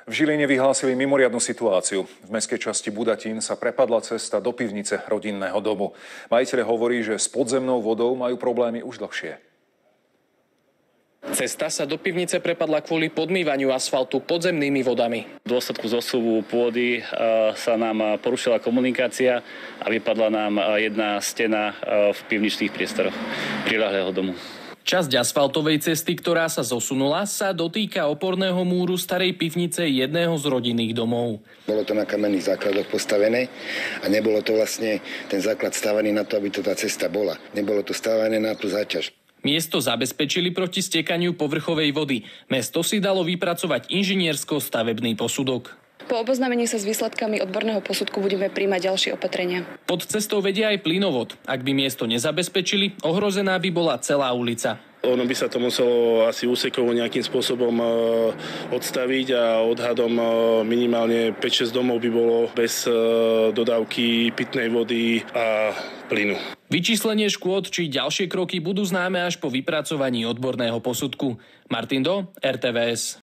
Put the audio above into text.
V Žiline vyhlásili mimoriadnu situáciu. V mestskej časti Budatín sa prepadla cesta do pivnice rodinného domu. Majiteľ hovorí, že s podzemnou vodou majú problémy už dlhšie. Cesta sa do pivnice prepadla kvôli podmývaniu asfaltu podzemnými vodami. V dôsledku zosuvu pôdy sa nám porušila komunikácia a vypadla nám jedna stena v pivničných priestoroch priľahlého domu. Časť asfaltovej cesty, ktorá sa zosunula, sa dotýka oporného múru starej pivnice jedného z rodinných domov. Bolo to na kamenných základoch postavené a nebolo to vlastne ten základ stávaný na to, aby to tá cesta bola. Nebolo to stávané na tú záťaž. Miesto zabezpečili proti stekaniu povrchovej vody. Mesto si dalo vypracovať inžiniersko-stavebný posudok. Po oboznámení sa s výsledkami odborného posudku budeme príjmať ďalšie opatrenia. Pod cestou vedia aj plynovod. Ak by miesto nezabezpečili, ohrozená by bola celá ulica. Ono by sa to muselo asi úsekovo nejakým spôsobom odstaviť a odhadom minimálne 5-6 domov by bolo bez dodávky pitnej vody a plynu. Vyčíslenie škôd či ďalšie kroky budú známe až po vypracovaní odborného posudku. Martin Do, RTVS.